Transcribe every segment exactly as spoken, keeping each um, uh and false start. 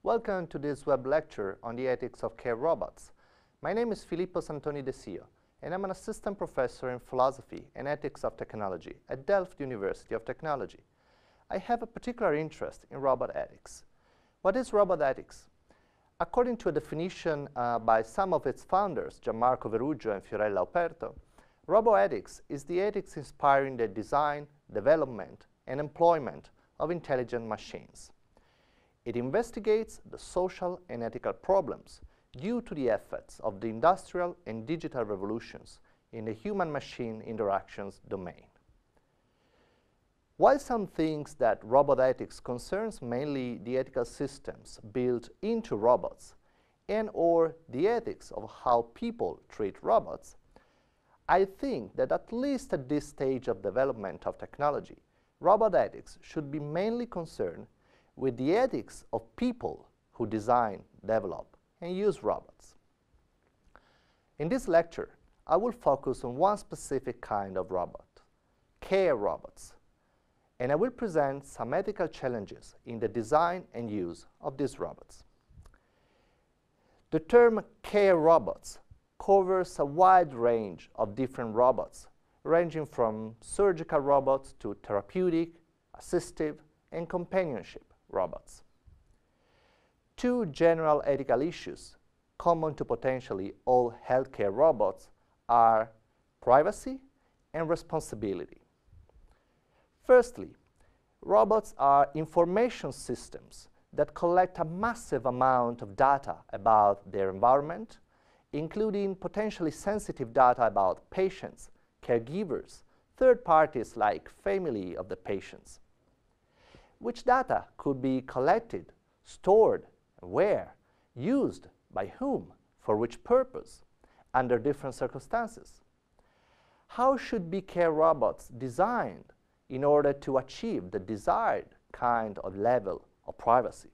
Welcome to this web lecture on the ethics of care robots. My name is Filippo Santoni Desio, and I'm an assistant professor in philosophy and ethics of technology at Delft University of Technology. I have a particular interest in robot ethics. What is robot ethics? According to a definition uh, by some of its founders, Gianmarco Verugio and Fiorella Operto, roboethics is the ethics inspiring the design, development, and employment of intelligent machines. It investigates the social and ethical problems due to the effects of the industrial and digital revolutions in the human-machine interactions domain. While some think that robot ethics concerns mainly the ethical systems built into robots and or the ethics of how people treat robots, I think that at least at this stage of development of technology, robot ethics should be mainly concerned with the ethics of people who design, develop, and use robots. In this lecture, I will focus on one specific kind of robot, care robots, and I will present some ethical challenges in the design and use of these robots. The term care robots covers a wide range of different robots, ranging from surgical robots to therapeutic, assistive, and companionship robots. Two general ethical issues common to potentially all healthcare robots are privacy and responsibility. Firstly, robots are information systems that collect a massive amount of data about their environment, including potentially sensitive data about patients, caregivers, third parties like family of the patients. Which data could be collected, stored, where, used, by whom, for which purpose, under different circumstances? How should be care robots designed in order to achieve the desired kind of level of privacy?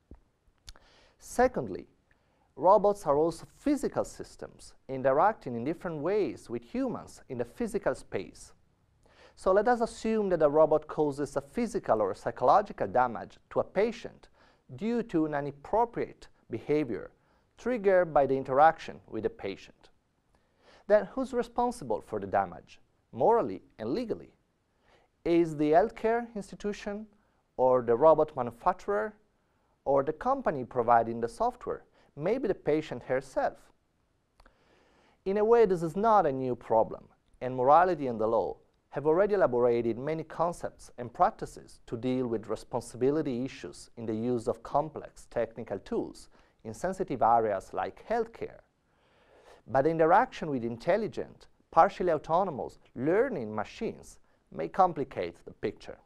Secondly, robots are also physical systems interacting in different ways with humans in the physical space. So let us assume that a robot causes a physical or psychological damage to a patient due to an inappropriate behavior triggered by the interaction with the patient. Then who's responsible for the damage, morally and legally? Is the healthcare institution, or the robot manufacturer, or the company providing the software, maybe the patient herself? In a way, this is not a new problem, and morality and the law have already elaborated many concepts and practices to deal with responsibility issues in the use of complex technical tools in sensitive areas like healthcare. But the interaction with intelligent, partially autonomous learning machines may complicate the picture.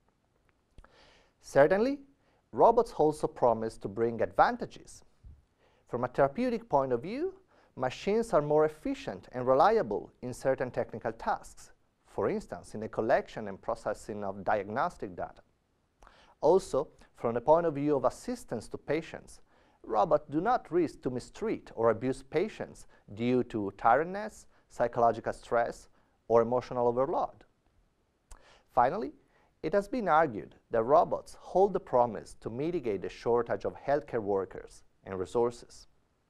Certainly, robots also promise to bring advantages. From a therapeutic point of view, machines are more efficient and reliable in certain technical tasks, for instance, in the collection and processing of diagnostic data. Also, from the point of view of assistance to patients, robots do not risk to mistreat or abuse patients due to tiredness, psychological stress, or emotional overload. Finally, it has been argued that robots hold the promise to mitigate the shortage of healthcare workers and resources.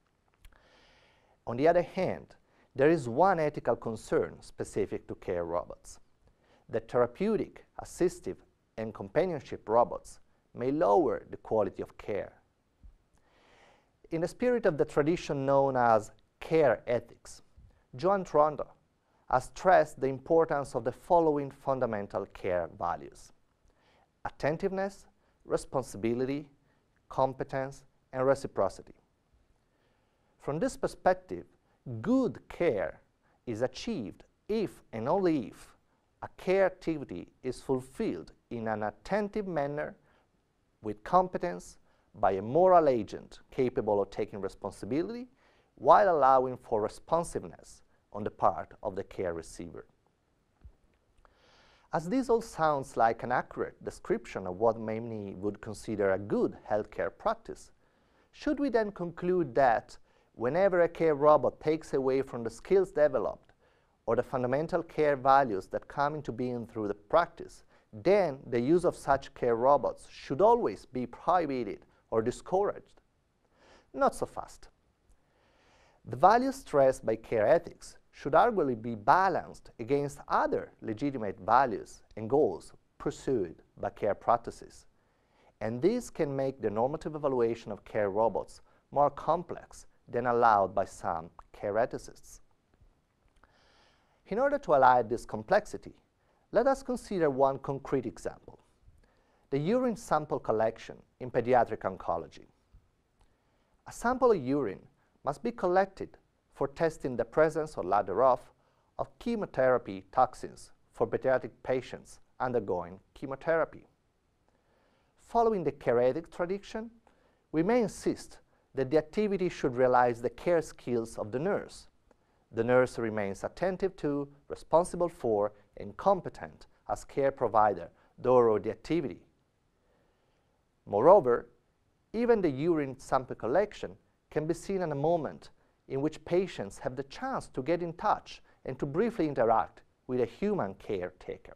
On the other hand, there is one ethical concern specific to care robots. The therapeutic, assistive, and companionship robots may lower the quality of care. In the spirit of the tradition known as care ethics, Joan Tronda has stressed the importance of the following fundamental care values: attentiveness, responsibility, competence, and reciprocity. From this perspective, good care is achieved if and only if a care activity is fulfilled in an attentive manner with competence by a moral agent capable of taking responsibility while allowing for responsiveness on the part of the care receiver. As this all sounds like an accurate description of what many would consider a good healthcare practice, should we then conclude that whenever a care robot takes away from the skills developed or the fundamental care values that come into being through the practice, then the use of such care robots should always be prohibited or discouraged? Not so fast. The values stressed by care ethics should arguably be balanced against other legitimate values and goals pursued by care practices, and this can make the normative evaluation of care robots more complex than allowed by some care ethicists. In order to highlight this complexity, let us consider one concrete example: the urine sample collection in pediatric oncology. A sample of urine must be collected for testing the presence or lack thereof of chemotherapy toxins for pediatric patients undergoing chemotherapy. Following the care ethics tradition, we may insist that the activity should realize the care skills of the nurse. The nurse remains attentive to, responsible for, and competent as care provider during the activity. Moreover, even the urine sample collection can be seen as a moment in which patients have the chance to get in touch and to briefly interact with a human caretaker.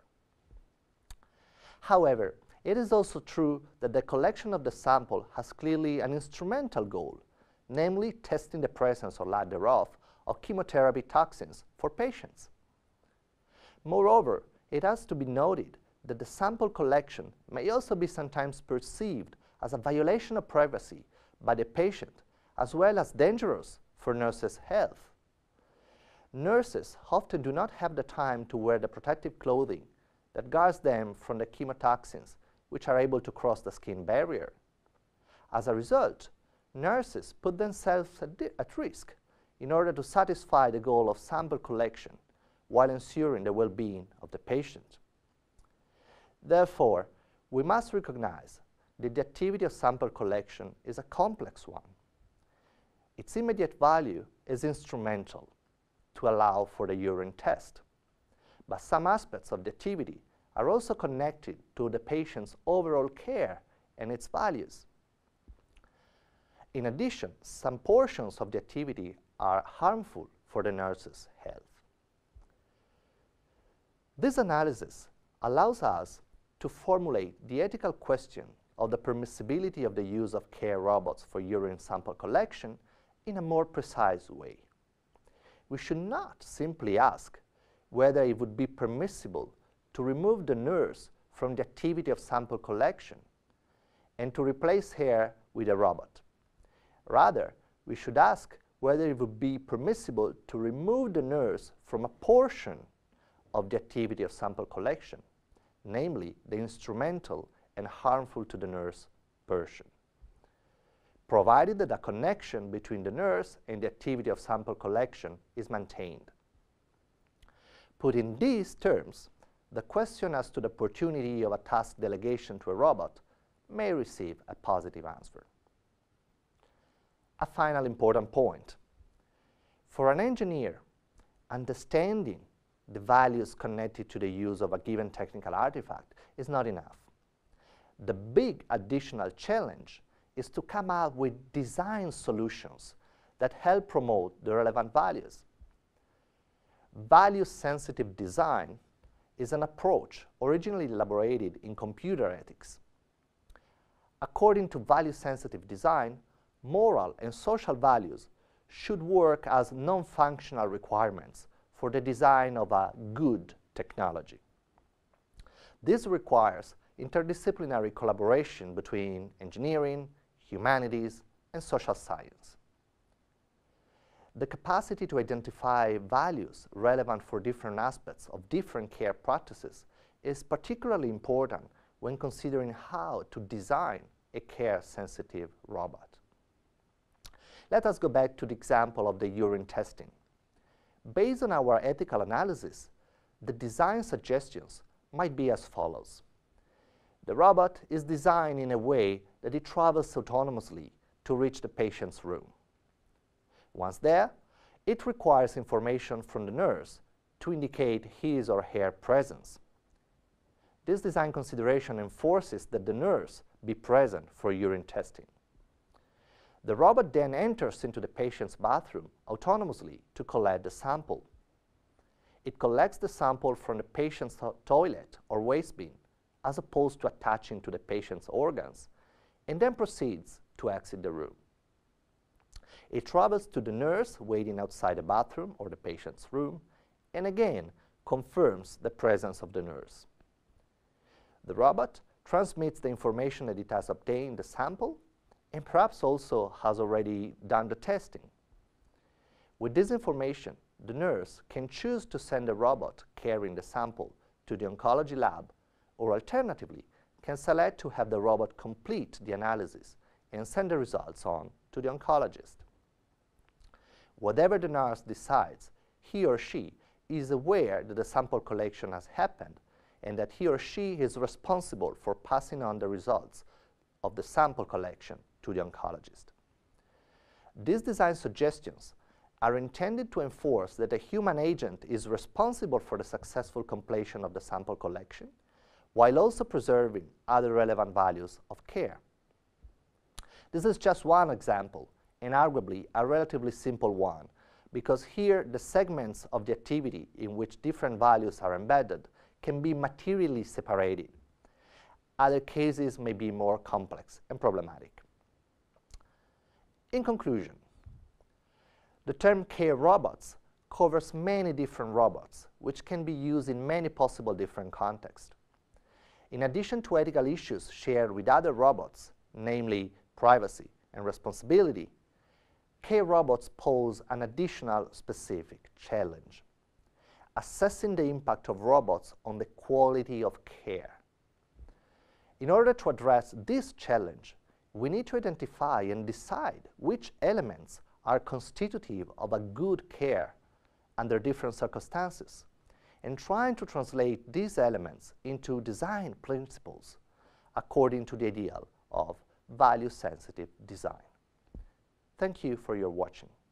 However, it is also true that the collection of the sample has clearly an instrumental goal, namely testing the presence or lack thereof of chemotherapy toxins for patients. Moreover, it has to be noted that the sample collection may also be sometimes perceived as a violation of privacy by the patient, as well as dangerous for nurses' health. Nurses often do not have the time to wear the protective clothing that guards them from the chemotoxins, which are able to cross the skin barrier. As a result, nurses put themselves at, at risk in order to satisfy the goal of sample collection while ensuring the well-being of the patient. Therefore, we must recognize that the activity of sample collection is a complex one. Its immediate value is instrumental to allow for the urine test, but some aspects of the activity are also connected to the patient's overall care and its values. In addition, some portions of the activity are harmful for the nurse's health. This analysis allows us to formulate the ethical question of the permissibility of the use of care robots for urine sample collection in a more precise way. We should not simply ask whether it would be permissible to remove the nurse from the activity of sample collection and to replace her with a robot. Rather, we should ask whether it would be permissible to remove the nurse from a portion of the activity of sample collection, namely the instrumental and harmful to the nurse portion, provided that a connection between the nurse and the activity of sample collection is maintained. Put in these terms, the question as to the opportunity of a task delegation to a robot may receive a positive answer. A final important point. For an engineer, understanding the values connected to the use of a given technical artifact is not enough. The big additional challenge is to come up with design solutions that help promote the relevant values. Value-sensitive design is an approach originally elaborated in computer ethics. According to value-sensitive design, moral and social values should work as non-functional requirements for the design of a good technology. This requires interdisciplinary collaboration between engineering, humanities, and social science. The capacity to identify values relevant for different aspects of different care practices is particularly important when considering how to design a care-sensitive robot. Let us go back to the example of the urine testing. Based on our ethical analysis, the design suggestions might be as follows. The robot is designed in a way that it travels autonomously to reach the patient's room. Once there, it requires information from the nurse to indicate his or her presence. This design consideration enforces that the nurse be present for urine testing. The robot then enters into the patient's bathroom autonomously to collect the sample. It collects the sample from the patient's toilet or waste bin, as opposed to attaching to the patient's organs, and then proceeds to exit the room. It travels to the nurse waiting outside the bathroom or the patient's room, and again confirms the presence of the nurse. The robot transmits the information that it has obtained the sample, and perhaps also has already done the testing. With this information, the nurse can choose to send the robot carrying the sample to the oncology lab, or alternatively, can select to have the robot complete the analysis and send the results on to the oncologist. Whatever the nurse decides, he or she is aware that the sample collection has happened and that he or she is responsible for passing on the results of the sample collection to the oncologist. These design suggestions are intended to enforce that a human agent is responsible for the successful completion of the sample collection, while also preserving other relevant values of care. This is just one example, and arguably a relatively simple one, because here the segments of the activity in which different values are embedded can be materially separated. Other cases may be more complex and problematic. In conclusion, the term care robots covers many different robots, which can be used in many possible different contexts. In addition to ethical issues shared with other robots, namely privacy and responsibility, care robots pose an additional specific challenge: assessing the impact of robots on the quality of care. In order to address this challenge, we need to identify and decide which elements are constitutive of a good care under different circumstances, and trying to translate these elements into design principles according to the ideal of value-sensitive design. Thank you for your watching.